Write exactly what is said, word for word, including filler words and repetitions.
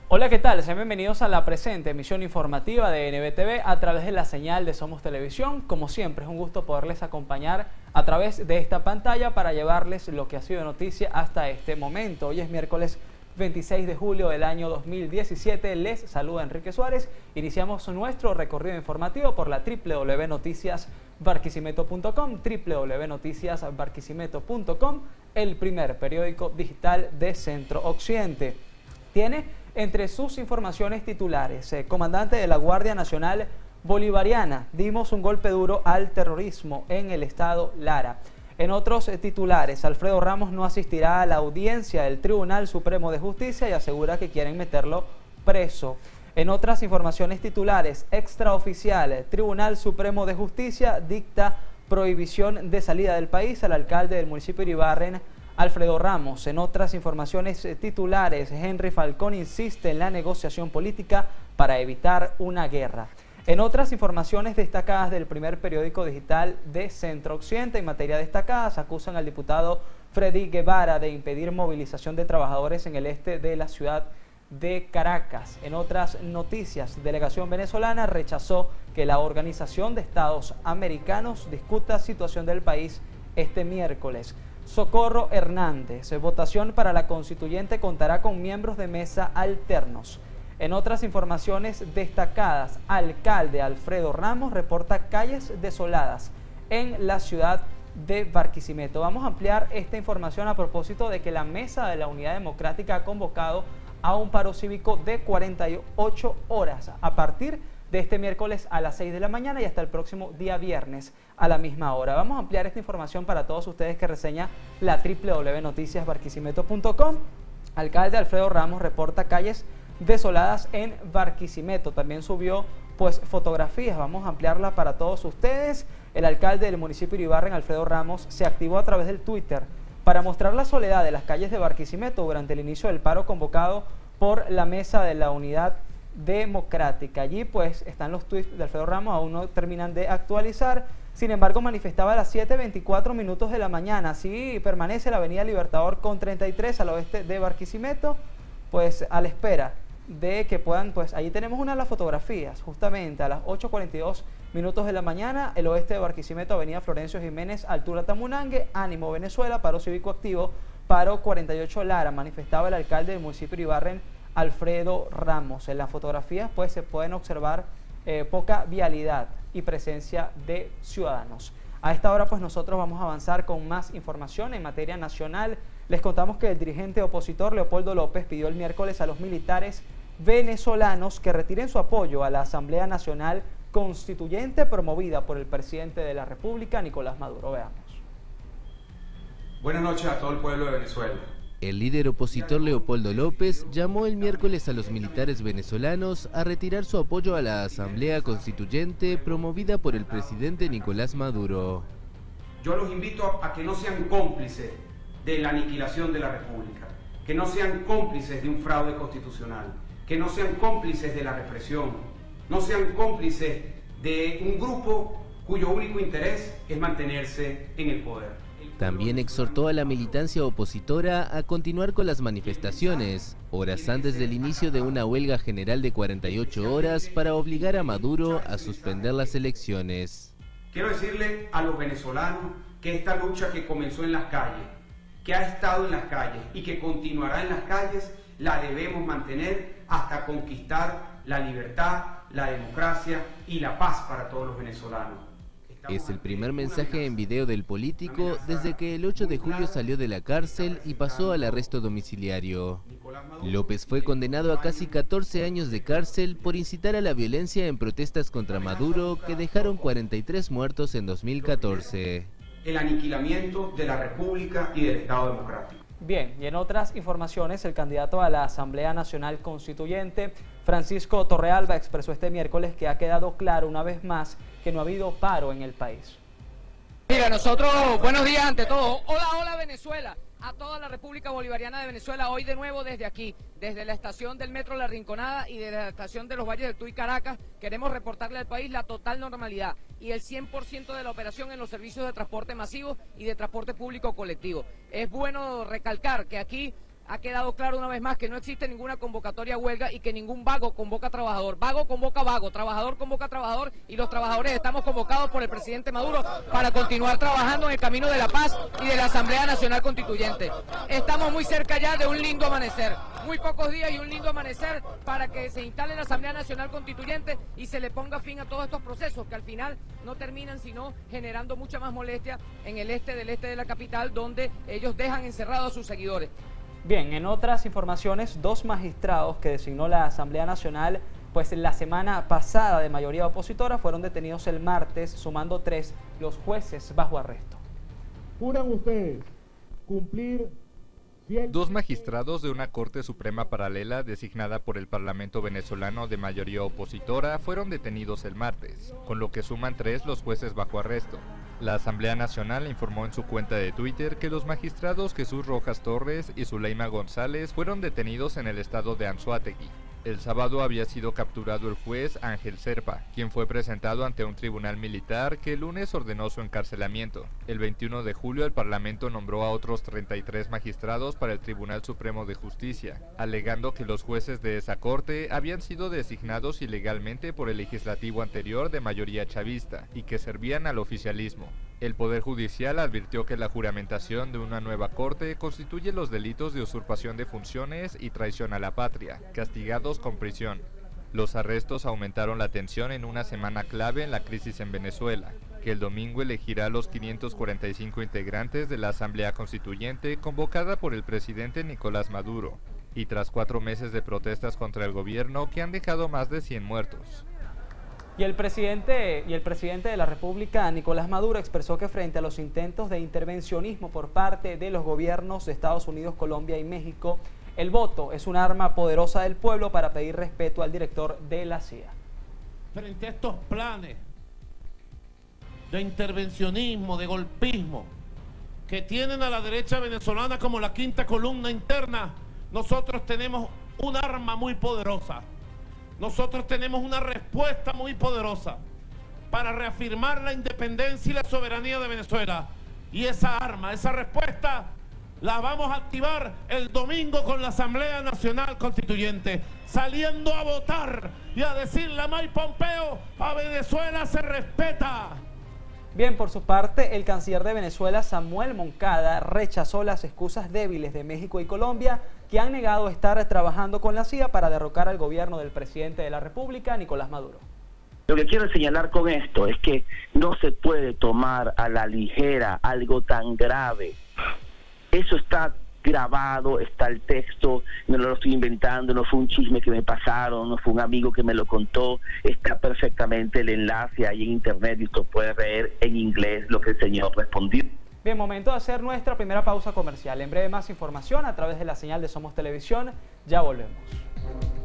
Hola, ¿qué tal? Sean bienvenidos a la presente emisión informativa de N B T V a través de la señal de Somos Televisión. Como siempre, es un gusto poderles acompañar a través de esta pantalla para llevarles lo que ha sido noticia hasta este momento. Hoy es miércoles veintiséis de julio del año dos mil diecisiete. Les saluda Enrique Suárez. Iniciamos nuestro recorrido informativo por la doble u doble u doble u punto noticias barquisimeto punto com, doble u doble u doble u punto noticias barquisimeto punto com, el primer periódico digital de Centro Occidente. Tiene entre sus informaciones titulares, eh, comandante de la Guardia Nacional Bolivariana, dimos un golpe duro al terrorismo en el estado Lara. En otros eh, titulares, Alfredo Ramos no asistirá a la audiencia del Tribunal Supremo de Justicia y asegura que quieren meterlo preso. En otras informaciones titulares, extraoficial, Tribunal Supremo de Justicia dicta prohibición de salida del país al alcalde del municipio de Iribarren, Alfredo Ramos. En otras informaciones titulares, Henry Falcón insiste en la negociación política para evitar una guerra. En otras informaciones destacadas del primer periódico digital de Centro Occidente, en materia destacadas, acusan al diputado Freddy Guevara de impedir movilización de trabajadores en el este de la ciudad de Caracas. En otras noticias, delegación venezolana rechazó que la Organización de Estados Americanos discuta situación del país este miércoles. Socorro Hernández, votación para la constituyente contará con miembros de mesa alternos. En otras informaciones destacadas, alcalde Alfredo Ramos reporta calles desoladas en la ciudad de Barquisimeto. Vamos a ampliar esta información a propósito de que la Mesa de la Unidad Democrática ha convocado a un paro cívico de cuarenta y ocho horas a partir de este miércoles a las seis de la mañana y hasta el próximo día viernes a la misma hora. Vamos a ampliar esta información para todos ustedes que reseña la doble u doble u doble u punto noticias barquisimeto punto com. Alcalde Alfredo Ramos reporta calles desoladas en Barquisimeto. También subió pues fotografías. Vamos a ampliarla para todos ustedes. El alcalde del municipio de Iribarren, Alfredo Ramos, se activó a través del Twitter para mostrar la soledad de las calles de Barquisimeto durante el inicio del paro convocado por la Mesa de la Unidad Democrática. Allí pues están los tweets de Alfredo Ramos, aún no terminan de actualizar. Sin embargo, manifestaba a las siete veinticuatro minutos de la mañana. Así permanece la avenida Libertador con treinta y tres al oeste de Barquisimeto, pues a la espera de que puedan, pues allí tenemos una de las fotografías, justamente a las ocho cuarenta y dos minutos de la mañana, el oeste de Barquisimeto, avenida Florencio Jiménez, altura Tamunangue, ánimo Venezuela, paro cívico activo, paro cuarenta y ocho Lara, manifestaba el alcalde del municipio de Iribarren, Alfredo Ramos. En las fotografías pues se pueden observar eh, poca vialidad y presencia de ciudadanos. A esta hora pues nosotros vamos a avanzar con más información en materia nacional. Les contamos que el dirigente opositor Leopoldo López pidió el miércoles a los militares venezolanos que retiren su apoyo a la Asamblea Nacional Constituyente promovida por el presidente de la República, Nicolás Maduro. Veamos. Buenas noches a todo el pueblo de Venezuela. El líder opositor Leopoldo López llamó el miércoles a los militares venezolanos a retirar su apoyo a la Asamblea Constituyente promovida por el presidente Nicolás Maduro. Yo los invito a que no sean cómplices de la aniquilación de la República, que no sean cómplices de un fraude constitucional, que no sean cómplices de la represión, no sean cómplices de un grupo cuyo único interés es mantenerse en el poder. También exhortó a la militancia opositora a continuar con las manifestaciones, horas antes del inicio de una huelga general de cuarenta y ocho horas para obligar a Maduro a suspender las elecciones. Quiero decirle a los venezolanos que esta lucha que comenzó en las calles, que ha estado en las calles y que continuará en las calles, la debemos mantener hasta conquistar la libertad, la democracia y la paz para todos los venezolanos. Es el primer mensaje en video del político desde que el ocho de julio salió de la cárcel y pasó al arresto domiciliario. López fue condenado a casi catorce años de cárcel por incitar a la violencia en protestas contra Maduro que dejaron cuarenta y tres muertos en dos mil catorce. El aniquilamiento de la República y del Estado Democrático. Bien, y en otras informaciones, el candidato a la Asamblea Nacional Constituyente, Francisco Torrealba, expresó este miércoles que ha quedado claro una vez más que no ha habido paro en el país. Mira, nosotros, buenos días ante todo. Hola, hola Venezuela. a toda la República Bolivariana de Venezuela, hoy de nuevo desde aquí, desde la estación del Metro La Rinconada y desde la estación de los Valles del Tuy Caracas, queremos reportarle al país la total normalidad y el cien por ciento de la operación en los servicios de transporte masivo y de transporte público colectivo. Es bueno recalcar que aquí ha quedado claro una vez más que no existe ninguna convocatoria a huelga y que ningún vago convoca trabajador. Vago convoca vago, trabajador convoca trabajador y los trabajadores estamos convocados por el presidente Maduro para continuar trabajando en el camino de la paz y de la Asamblea Nacional Constituyente. Estamos muy cerca ya de un lindo amanecer, muy pocos días y un lindo amanecer para que se instale la Asamblea Nacional Constituyente y se le ponga fin a todos estos procesos que al final no terminan sino generando mucha más molestia en el este del este de la capital, donde ellos dejan encerrados a sus seguidores. Bien, en otras informaciones, dos magistrados que designó la Asamblea Nacional, pues la semana pasada de mayoría opositora, fueron detenidos el martes, sumando tres los jueces bajo arresto. ¿Juran ustedes cumplir fiel... Dos magistrados de una Corte Suprema paralela designada por el Parlamento venezolano de mayoría opositora fueron detenidos el martes, con lo que suman tres los jueces bajo arresto. La Asamblea Nacional informó en su cuenta de Twitter que los magistrados Jesús Rojas Torres y Zuleima González fueron detenidos en el estado de Anzoátegui. El sábado había sido capturado el juez Ángel Serpa, quien fue presentado ante un tribunal militar que el lunes ordenó su encarcelamiento. El veintiuno de julio el Parlamento nombró a otros treinta y tres magistrados para el Tribunal Supremo de Justicia, alegando que los jueces de esa corte habían sido designados ilegalmente por el legislativo anterior de mayoría chavista y que servían al oficialismo. El Poder Judicial advirtió que la juramentación de una nueva corte constituye los delitos de usurpación de funciones y traición a la patria, castigados con prisión. Los arrestos aumentaron la tensión en una semana clave en la crisis en Venezuela, que el domingo elegirá a los quinientos cuarenta y cinco integrantes de la Asamblea Constituyente convocada por el presidente Nicolás Maduro, y tras cuatro meses de protestas contra el gobierno que han dejado más de cien muertos. Y el presidente y el presidente de la República, Nicolás Maduro, expresó que frente a los intentos de intervencionismo por parte de los gobiernos de Estados Unidos, Colombia y México, el voto es un arma poderosa del pueblo para pedir respeto al director de la C I A. Frente a estos planes de intervencionismo, de golpismo, que tienen a la derecha venezolana como la quinta columna interna, nosotros tenemos un arma muy poderosa. Nosotros tenemos una respuesta muy poderosa para reafirmar la independencia y la soberanía de Venezuela. Y esa arma, esa respuesta, la vamos a activar el domingo con la Asamblea Nacional Constituyente, saliendo a votar y a decirle a Mike Pompeo: a Venezuela se respeta. Bien, por su parte, el canciller de Venezuela, Samuel Moncada, rechazó las excusas débiles de México y Colombia, que han negado estar trabajando con la C I A para derrocar al gobierno del presidente de la República, Nicolás Maduro. Lo que quiero señalar con esto es que no se puede tomar a la ligera algo tan grave. Eso está grabado, está el texto, no lo estoy inventando, no fue un chisme que me pasaron, no fue un amigo que me lo contó, está perfectamente el enlace ahí en internet y usted puede leer en inglés lo que el señor respondió. Bien, momento de hacer nuestra primera pausa comercial. En breve más información a través de la señal de Somos Televisión. Ya volvemos.